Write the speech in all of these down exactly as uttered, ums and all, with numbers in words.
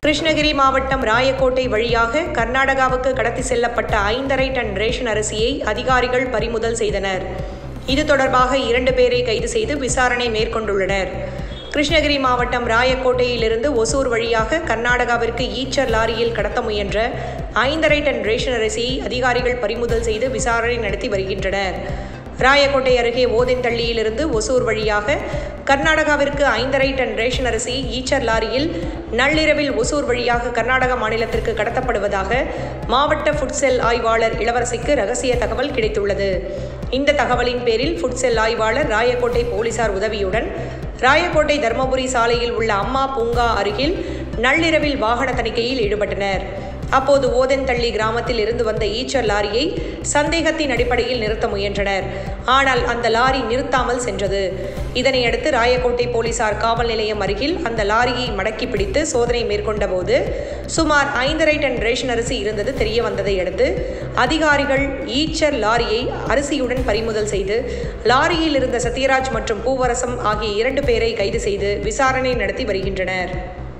கிருஷ்ணகிரி மாவட்டம் ராயக்கோட்டை வழியாக கர்நாடகாவுக்கு கடத்தி செல்லப்பட்ட ஐந்தரை டன் ரேஷன் அரிசியை அதிகாரிகள் பறிமுதல் செய்தனர். இது தொடர்பாக இரண்டு பேரை கைது செய்து விசாரணை மேற்கொண்டுள்ளனர். கிருஷ்ணகிரி மாவட்டம் ராயக்கோட்டையிலிருந்து ஒசூர் வழியாக கர்நாடகாவிற்கு ஈச்சர் லாரியில் கடத்த முயன்ற ஐந்தரை டன் ரேஷன் அரிசியை அதிகாரிகள் பறிமுதல் செய்து விசாரணை நடத்தி வருகின்றனர். ராயக்கோட்டை அருகே ஓதென்தள்ளியிலிருந்து ஒசூர் வழியாக கர்நாடகாவிற்கு ஐந்தரை டன் ரேஷன் அரிசி ஈச்சர் லாரியில் நள்ளிரவில் ஒசூர் வழியாக கர்நாடக மாநிலத்திற்கு கடத்தப்படுவதாக மாவட்ட ஃபுட்செல் ஆய்வாளர் இளவரசிக்கு ரகசிய தகவல் கிடைத்துள்ளது. இந்த தகவலின் பேரில் ஃபுட்செல் ஆய்வாளர் ராயக்கோட்டை போலீசார் உதவியுடன் ராயக்கோட்டை தர்மபுரி சாலையில் உள்ள அம்மா பூங்கா அருகில் நள்ளிரவில் வாகன தணிக்கையில் ஈடுபட்டனர். அப்போது ஓதென்தள்ளி கிராமத்தில் இருந்து வந்த ஈச்சர் லாரியை சந்தேகத்தின் அடிப்படையில் நிறுத்த முயன்றனர். ஆனால் அந்த லாரி நிறுத்தாமல் சென்றது. இதனையடுத்து ராயக்கோட்டை போலீசார் காவல் நிலையம் அருகில் அந்த லாரியை மடக்கி பிடித்து சோதனை மேற்கொண்ட போது சுமார் ஐந்தரை டன் ரேஷன் அரிசி இருந்தது தெரிய வந்ததை அடுத்து அதிகாரிகள் ஈச்சர் லாரியை அரிசியுடன் பறிமுதல் செய்து லாரியில் இருந்த சத்யராஜ் மற்றும் பூவரசம் ஆகிய இரண்டு பேரை கைது செய்து விசாரணை நடத்தி வருகின்றனர்.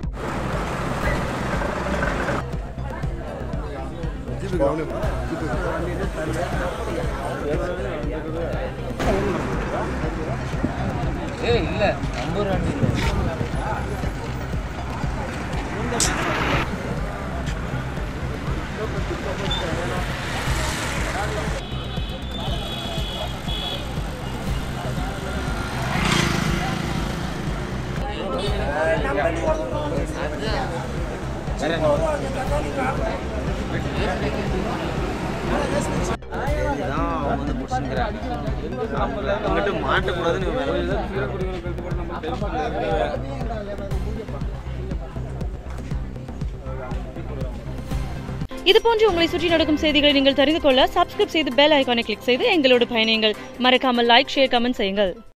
இது போன்று உங்களை சுற்றி நடக்கும் செய்திகளை நீங்கள் தெரிந்து கொள்ள சப்ஸ்கிரைப் செய்து பெல் ஐகானை கிளிக் செய்து எங்களோடு பயணியுங்கள். மறக்காமல் லைக், ஷேர், கமெண்ட் செய்யுங்கள்.